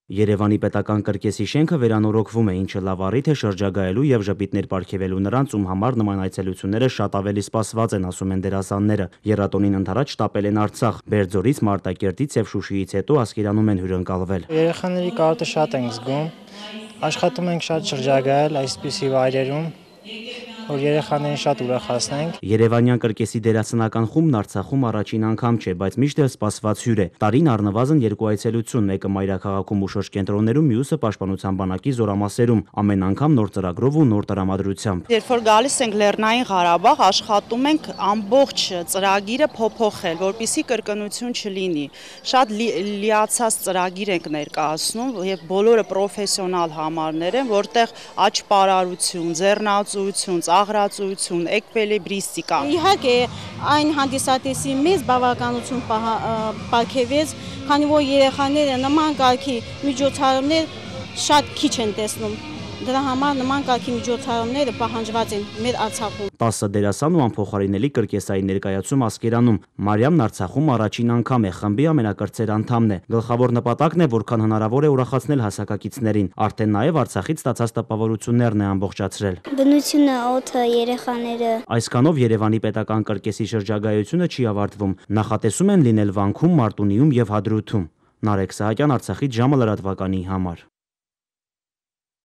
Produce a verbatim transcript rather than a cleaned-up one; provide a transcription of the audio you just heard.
Երևանի պետական կրկեսի շենքը վերանորոգվում է, ինչը լավ առիթ է շրջագայելու եւ ժպիտներ պարգևելու նրանց, ում համար նման այցելությունները շատ ավելի սպասված են, ասում են դերասանները։ Եռատոնին ընդառաջ շտապել են Արցախ, Բերձորից, Մարտակերտից եւ Շուշիից հետո Ասկերանում են հյուրընկալվել։ Երեխաների կարոտը շատ ենք զգում, աշխատում ենք շատ շրջագայել այսպիսի վայրերում, որ երեխաներին շատ ուրախացնենք։ Երևանյան կրկեսի դերասանական խումբն Արցախում առաջին անգամ չէ, բայց միշտ էլ սպասված հյուր է։ Տարին առնվազն երկու այցելություն, մեկը մայրաքաղաքում ու շրջկենտրոններում, մյուսը Պաշտպանության բանակի զորամասերում, ամեն անգամ նոր ծրագրով ու նոր տրամադրությամբ։ Երբ որ գալիս ենք Լեռնային Ղարաբաղ, աշխատում ենք ամբողջ ծրագիրը փոփոխել, որպեսզի կրկնություն չլինի։ Շատ լիացած ծրագիր ենք ներկայացնում եւ բոլորը պրոֆեսիոնալ համարներ են, որտեղ աճպարարություն, ձեռնածություն, աղրածություն, էկվիլիբրիստիկա։ Իհարկե, այն հանդիսատեսի մեծ բավականություն պարգևեց, քանի որ երեխաները նման կարգի միջոցառումներ շատ քիչ են տեսնում։ Դրա համար նման կարգի միջոցառումները պահանջված են մեր Արցախում։ տասը դերասան ու անփոխարինելի կրկեսային ներկայացում Ասկերանում։ Մարիամն Արցախում առաջին անգամ է, խմբի ամենակրտսեր անդամն է։ Գլխավոր նպատակն է, որքան հնարավոր է ուրախացնել հասակակիցներին։ Արդեն նաև Արցախից ստացած տպավորություններն է ամբողջացրել։ Բնությունը, օդը, երեխաները։ Այսքանով Երևանի պետական կրկեսի շրջագայությունը չի ավարտվում։ Նախատեսում են լինել Վանքում, Մարտունիում եւ Հադրութում։ Նարեկ Սահակյան, Արցախից ժամը լրատվականի համար։